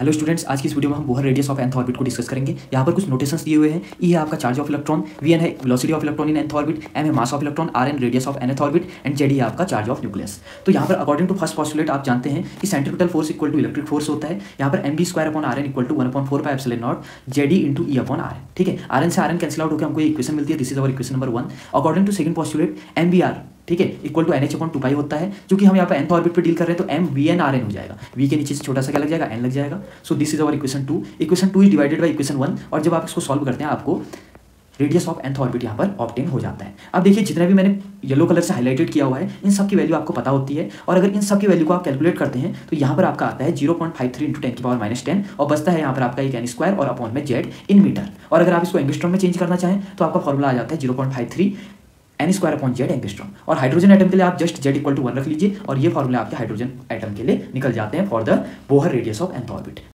Hello students, आज की इस वीडियो में हम Bohr radius of nth orbit को डिस्कस करेंगे। यहाँ पर कुछ नोटेशंस दिए हुए हैं। ई है आपका charge of electron, v n है velocity of electron in nth orbit, m है mass of electron, r n radius of nth orbit and Z है आपका चार्ज ऑफ न्यूक्लियस। तो यहाँ पर अकॉर्डिंग टू फर्स्ट पॉस्टुलेट आप जानते हैं कि centripetal force equal to electric force होता है। यहाँ पर m v square upon r n equal to 1/4πε0 Z e into e upon r. ठीक है, आर एन से आर एन कैंसिल आउट होकर हमको इक्वेशन मिलती है। This is our equation number 1 according to second postulate m v r, ठीक है, equal to NH upon 2π होता है। क्योंकि हम यहाँ पे nth ऑर्बिट पे डील कर रहे हैं तो m v n r n हो जाएगा। v के नीचे से छोटा सा क्या लग जाएगा, n लग जाएगा। So this is our equation 2। Equation 2 is divided by equation 1 और जब आप इसको सॉल्व करते हैं आपको रेडियस ऑफ nth ऑर्बिट यहाँ पर ऑब्टेन हो जाता है। अब देखिए जितना भी मैंने येलो कलर से हाईलाइटेड किया हुआ है इन सब की वैल्यू आपको पता होती है और अगर इन सब की वैल्यू को आप कैलकुलेट करते हैं तो यहाँ पर आपका आता है 0.53 इंटू 10⁻⁻10 और बचता है यहाँ पर आपका एक n स्क्वायर और अपॉन में z इन मीटर। और अगर आप इसको एंगस्ट्रॉम में चेंज करना चाहें तो आपका फॉर्मूला आ जाता है 0.53 n square upon Z angstrom. और हाइड्रोजन एटम के लिए आप जस्ट z इक्वल टू 1 रख लीजिए और ये फॉर्मूला आपके हाइड्रोजन एटम के लिए निकल जाते हैं for the Bohr radius of nth orbit.